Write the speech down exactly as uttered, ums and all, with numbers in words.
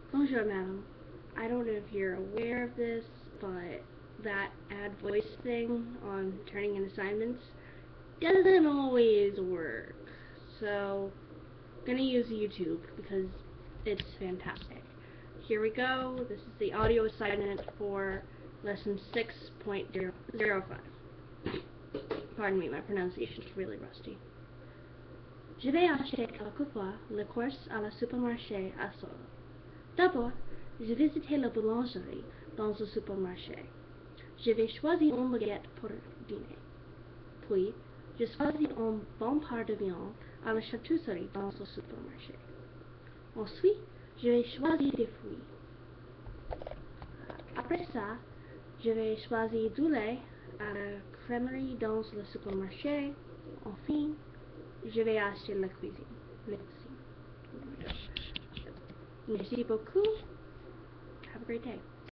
Bonjour, madam. I don't know if you're aware of this, but that add voice thing on turning in assignments doesn't always work. So, I'm gonna use YouTube because it's fantastic. Here we go. This is the audio assignment for lesson six point zero five. Pardon me, my pronunciation is really rusty. Je vais acheter quelquefois les courses à la supermarché à Solo. D'abord, je visitais la boulangerie dans le supermarché. Je vais choisir une baguette pour dîner. Puis, je choisis un bon part de viande à la charcuterie dans le supermarché. Ensuite, je vais choisir des fruits. Après ça, je vais choisir du lait à la crèmerie dans le supermarché. Enfin, je vais acheter la cuisine. La cuisine. Merci beaucoup. Have a great day.